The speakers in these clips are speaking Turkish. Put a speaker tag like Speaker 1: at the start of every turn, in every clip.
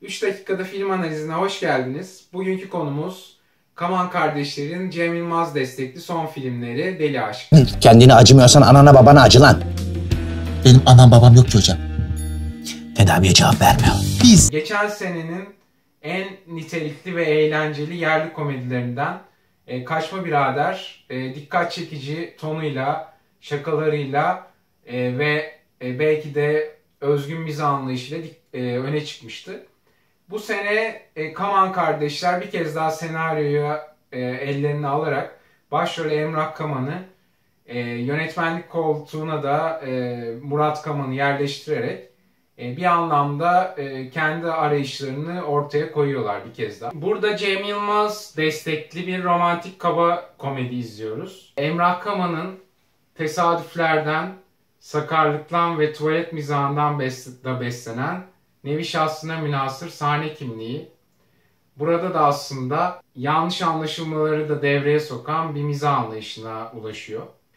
Speaker 1: 3 dakikada film analizine hoş geldiniz. Bugünkü konumuz Kaman kardeşlerin Cem Yılmaz destekli son filmleri Deli Aşk.
Speaker 2: Kendine acımıyorsan anana babana acı lan.
Speaker 3: Benim anam babam yok ki hocam. Tedaviye cevap vermiyor. Biz
Speaker 1: Geçen senenin en nitelikli ve eğlenceli yerli komedilerinden Kaçma Birader dikkat çekici tonuyla, şakalarıyla ve belki de özgün mizah anlayışıyla öne çıkmıştı. Bu sene Kaman kardeşler bir kez daha senaryoyu ellerine alarak başrol Emrah Kaman'ı yönetmenlik koltuğuna da Murat Kaman'ı yerleştirerek bir anlamda kendi arayışlarını ortaya koyuyorlar bir kez daha. Burada Cem Yılmaz destekli bir romantik kaba komedi izliyoruz. Emrah Kaman'ın tesadüflerden, sakarlıktan ve tuvalet mizahından beslenen nevi şahsına münhasır sahne kimliği. Burada da aslında yanlış anlaşılmaları da devreye sokan bir mizah anlayışına ulaşıyor.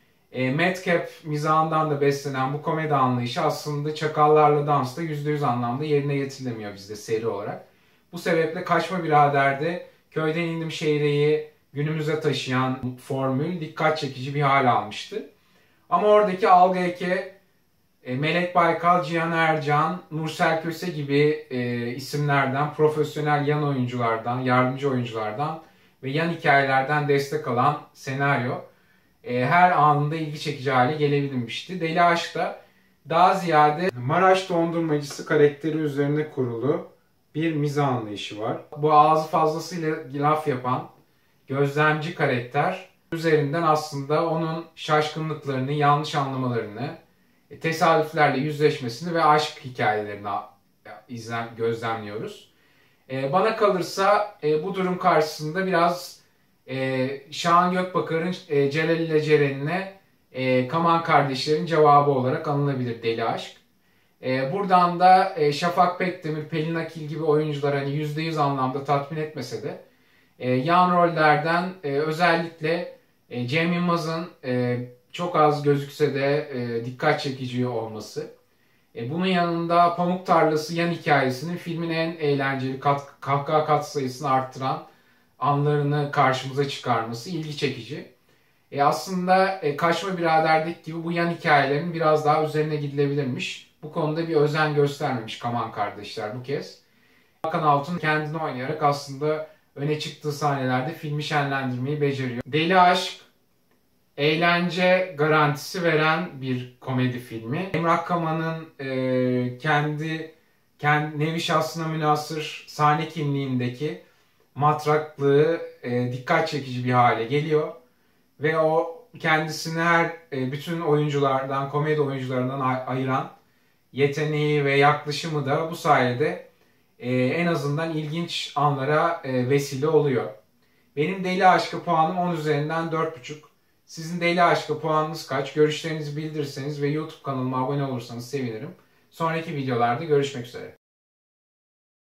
Speaker 1: Madcap mizahından da beslenen bu komedi anlayışı aslında Çakallarla Dans'ta %100 anlamda yerine getirilemiyor bizde seri olarak. Bu sebeple Kaçma Birader'de köyden indim şehreyi günümüze taşıyan formül dikkat çekici bir hal almıştı. Ama oradaki algı eke Melek Baykal, Cihan Ercan, Nursel Köse gibi isimlerden, profesyonel yan oyunculardan, yardımcı oyunculardan ve yan hikayelerden destek alan senaryo her anında ilgi çekici hale gelebilmişti. Deli Aşk'ta daha ziyade Maraş dondurmacısı karakteri üzerine kurulu bir mizah anlayışı var. Bu ağzı fazlasıyla laf yapan gözlemci karakter üzerinden aslında onun şaşkınlıklarını, yanlış anlamalarını, tesadüflerle yüzleşmesini ve aşk hikayelerini gözlemliyoruz. Bana kalırsa bu durum karşısında biraz Şahan Gökbakar'ın Celal ile Ceren'ine Kaman kardeşlerin cevabı olarak anılabilir Deli Aşk. Buradan da Şafak Pekdemir, Pelin Akil gibi oyuncular hani %100 anlamda tatmin etmese de yan rollerden özellikle Cem Yılmaz'ın çok az gözükse de dikkat çekici olması. Bunun yanında Pamuk Tarlası yan hikayesinin filmin en eğlenceli kahkaha katsayısını arttıran anlarını karşımıza çıkarması ilgi çekici. Aslında Kaçma Birader'deki gibi bu yan hikayelerin biraz daha üzerine gidilebilirmiş. Bu konuda bir özen göstermemiş Kaman kardeşler bu kez. Hakan Altun kendini oynayarak aslında öne çıktığı sahnelerde filmi şenlendirmeyi beceriyor. Deli Aşk eğlence garantisi veren bir komedi filmi. Emrah Kaman'ın kendi nevi şahsına münhasır sahne kimliğindeki matraklığı dikkat çekici bir hale geliyor. Ve o kendisini bütün oyunculardan, komedi oyuncularından ayıran yeteneği ve yaklaşımı da bu sayede en azından ilginç anlara vesile oluyor. Benim Deli Aşk'a puanım 10 üzerinden 4,5. Sizin Deli Aşk'a puanınız kaç? Görüşlerinizi bildirirseniz ve YouTube kanalıma abone olursanız sevinirim. Sonraki videolarda görüşmek üzere.